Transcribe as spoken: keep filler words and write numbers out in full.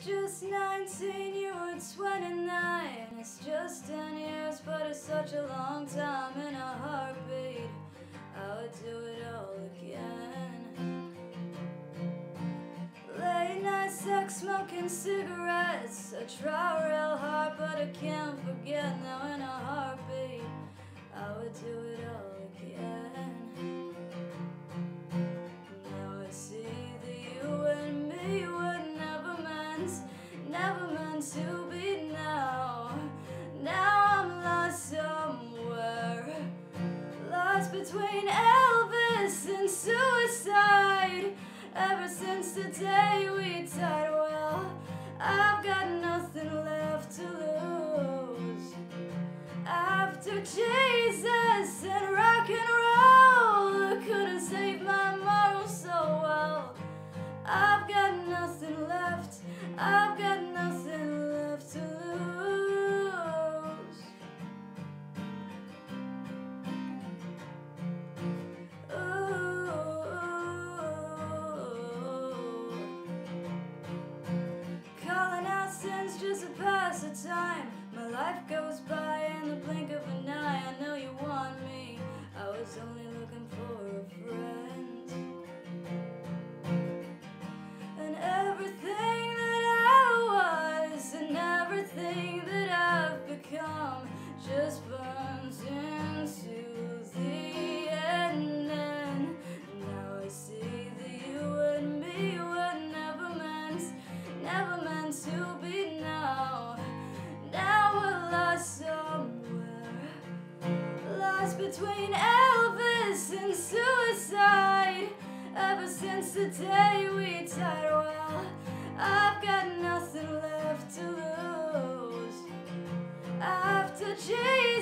just nineteen, you were twenty-nine. It's just ten years, but it's such a long time. In a heartbeat, I would do it all again. Late night sex, smoking cigarettes. I try real hard, but I can't forget. Now in a heartbeat, I would do it all again. Now I see that you and me were never meant, never meant to be now. Now I'm lost somewhere, lost between Elvis and suicide. Ever since the day we died, well, I've got nothing left to lose. After Jesus and rock and roll, I couldn't save my morals so well. I've got nothing left, I've got nothing left to lose. Just to pass the time, my life goes by in the blink of an eye. I know you want me, I was only looking for a friend. And everything that I was and everything that I've become just burns into the end. And now I see that you and me were never meant, never meant to be now. Now we're lost somewhere, lost between Elvis and suicide. Ever since the day we died, well, I've got nothing left to lose. After Jade